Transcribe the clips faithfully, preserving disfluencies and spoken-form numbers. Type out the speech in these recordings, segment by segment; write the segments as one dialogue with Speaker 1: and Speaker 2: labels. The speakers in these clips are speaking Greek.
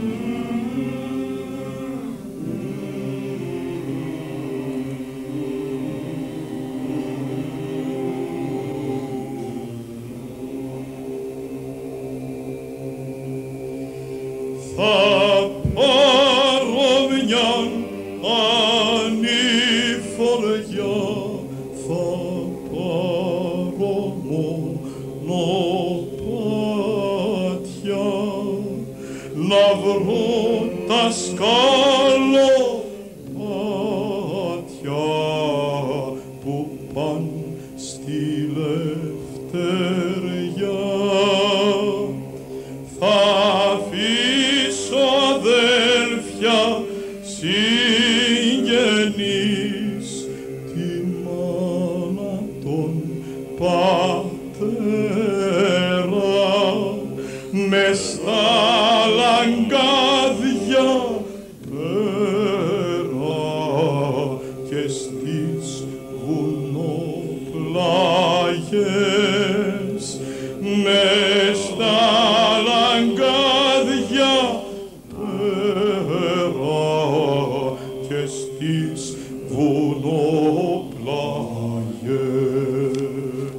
Speaker 1: Θα πάρω μιαν ανηφοριά, θα πάρω μόνο πάτια, να βρω τα σκαλοπάτια που παν στη λευτεριά. Θα αφήσω αδέλφια συγγενείς, τη μάνα τον πατέρα, μες στα λαγκάδια πέρα και στις βουνοπλάγες, μες στα λαγκάδια πέρα και στις βουνοπλάγες.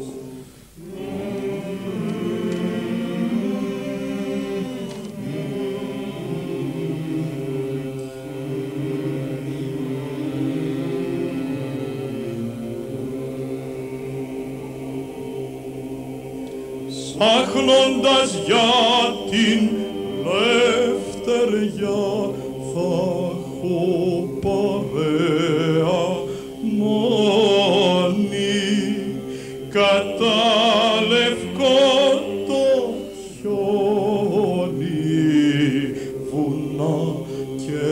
Speaker 1: Ψάχνοντας για την λευτεριά, θα έχω παρέα μόνη, κατά λευκό το χιόνι, βουνά και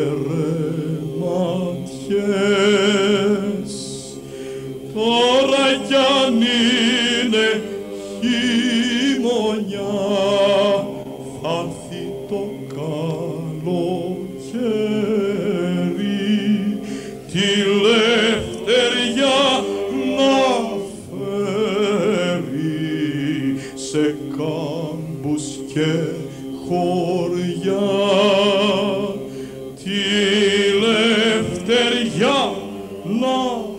Speaker 1: ρεματιές. Τώρα κι αν είναι χειμωνιά, θα έρθει το καλοκαίρι, τη λευτεριά να φέρει σε κάμπους και χωριά, τη λευτεριά να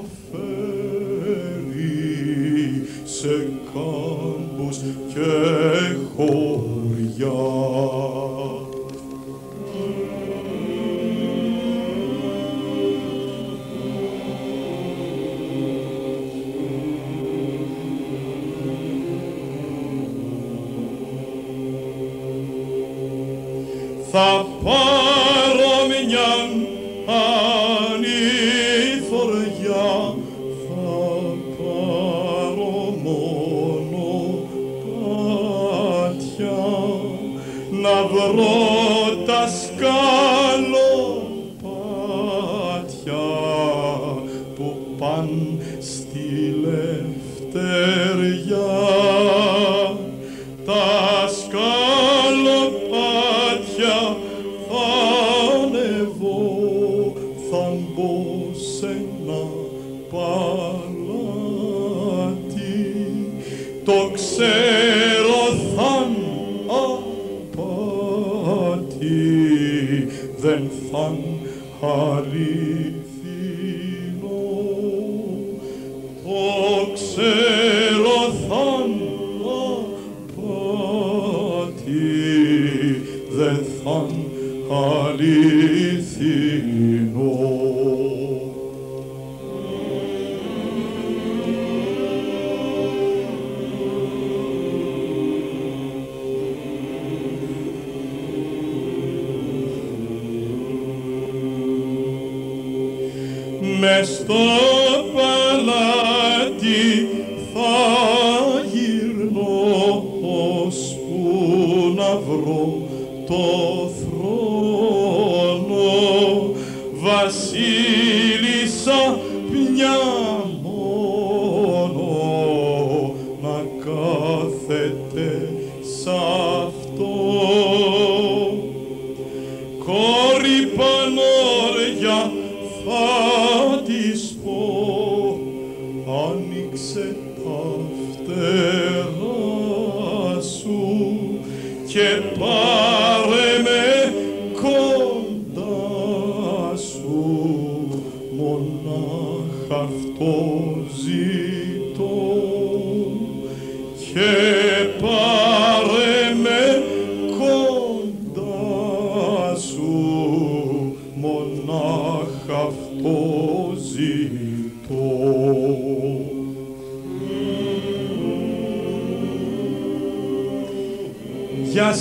Speaker 1: φέρει σε κάμπους και χωριά. Θα πάρω μιαν ανηφοριά, θα πάρω μόνο πάτια, να βρω τα σκαλοπάτια που παν στη λευτεριά. Τα σκαλοπάτια θα ανεβώ, θα μπω σε ένα παλάτι, το ξέρω θαν απάτη, δεν θαν αληθινό, το ξέρω θαν δεν θαν αληθινό. Μες στο παλάτι θα γυρνώ, ώσπου να βρω το θρόνο, βασίλισσα μια μόνο, να κάθεται σ' αυτό. Κόρη Πανόρια θα της πω, άνοιξε τα φτερά σου και πάρε με κόρη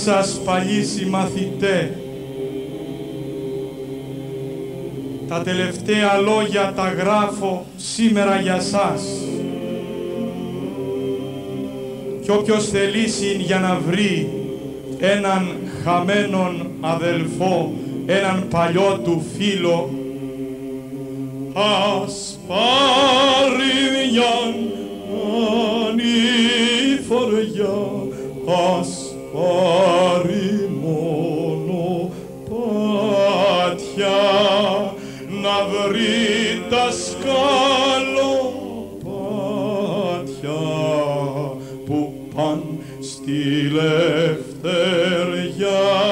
Speaker 1: σας παλιοί συμμαθητέ, τα τελευταία λόγια τα γράφω σήμερα για σας. Κι όποιος θελήσει για να βρει έναν χαμένον αδελφό, έναν παλιό του φίλο, ας πάρει μιαν ανηφοριά, ας πάρει μόνο πάτια, να βρει τα σκαλοπάτια που παν στη λευτεριά.